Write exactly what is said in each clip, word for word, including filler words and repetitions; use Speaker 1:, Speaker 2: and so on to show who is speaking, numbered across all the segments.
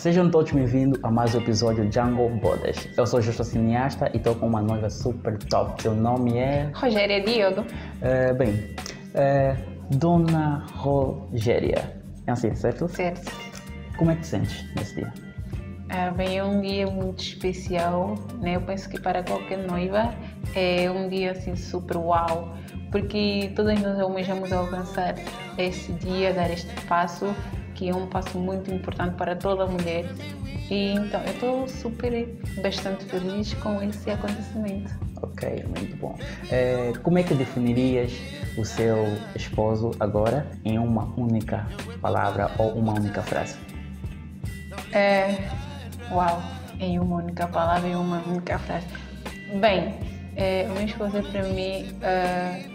Speaker 1: sejam todos bem-vindos a mais um episódio de Jungle Bodas. Eu sou Justo Cineasta e estou com uma noiva super top. Seu nome é...
Speaker 2: Rogéria Diogo.
Speaker 1: É, bem, é, Dona Rogéria. É assim, certo?
Speaker 2: Certo.
Speaker 1: Como é que te sentes nesse dia?
Speaker 2: Ah, bem, é um dia muito especial, né? Eu penso que para qualquer noiva é um dia assim super uau, porque todas nós almejamos alcançar esse dia, dar este passo, que é um passo muito importante para toda mulher. E então eu estou super, bastante feliz com esse acontecimento.
Speaker 1: Ok, muito bom. É, como é que definirias o seu esposo agora em uma única palavra ou uma única frase?
Speaker 2: É, uau, em uma única palavra, em uma única frase. Bem, é, o meu esposo é para mim é,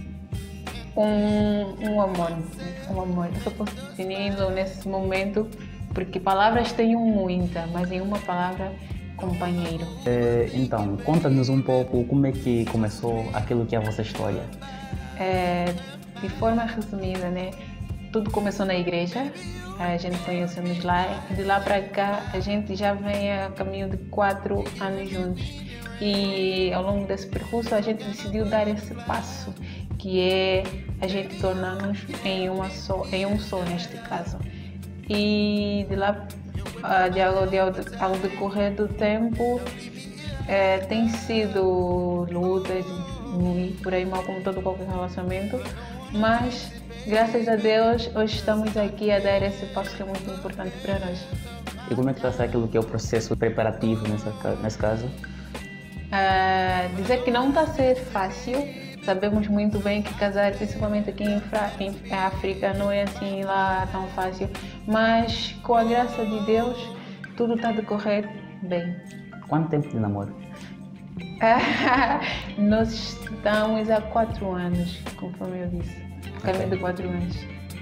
Speaker 2: um, um amor, um amor. Eu só posso defini-lo nesse momento porque palavras tenho muita, mas em uma palavra, companheiro.
Speaker 1: É, então, conta-nos um pouco como é que começou aquilo que é a vossa história.
Speaker 2: É, de forma resumida, né? Tudo começou na igreja, a gente conhecemos lá, de lá para cá a gente já vem a caminho de quatro anos juntos e ao longo desse percurso a gente decidiu dar esse passo, que é a gente tornar-nos em, uma só, em um só neste caso. E de lá, de ao, de ao, ao decorrer do tempo, é, tem sido lutas e por aí mal como todo qualquer relacionamento, mas graças a Deus, hoje estamos aqui a dar esse passo que é muito importante para nós.
Speaker 1: E como é que está a ser aquilo que é o processo preparativo nessa, nesse caso?
Speaker 2: Uh, dizer que não está a ser fácil. Sabemos muito bem que casar, principalmente aqui em, Fra em África, não é assim lá tão fácil. Mas com a graça de Deus, tudo está a decorrer bem.
Speaker 1: Quanto tempo de namoro?
Speaker 2: Nós estamos há quatro anos, conforme eu disse. Caminho de quatro anos.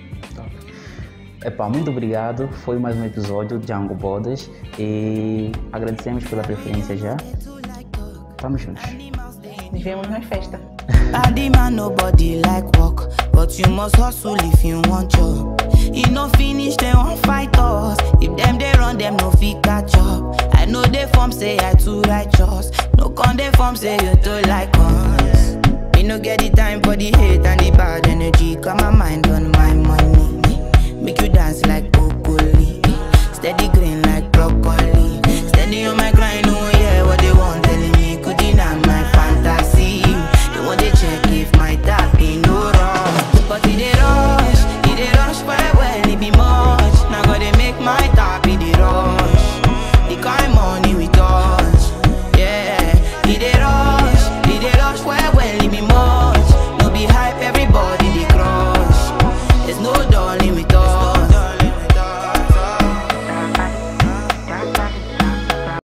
Speaker 1: Epá, muito obrigado. Foi mais um episódio de Jungle Bodas e agradecemos pela preferência já. Vamos juntos.
Speaker 2: Nos vemos na festa.
Speaker 3: Body man, nobody like work, but you must hustle if you want job. You no finish, they won't fight us. If them they run, them no fit catch up. I know they form say I too righteous. No con they form say you too like us. Me no get the time for the hate and the bad energy. Got my mind on my money. Make you dance like broccoli. Steady green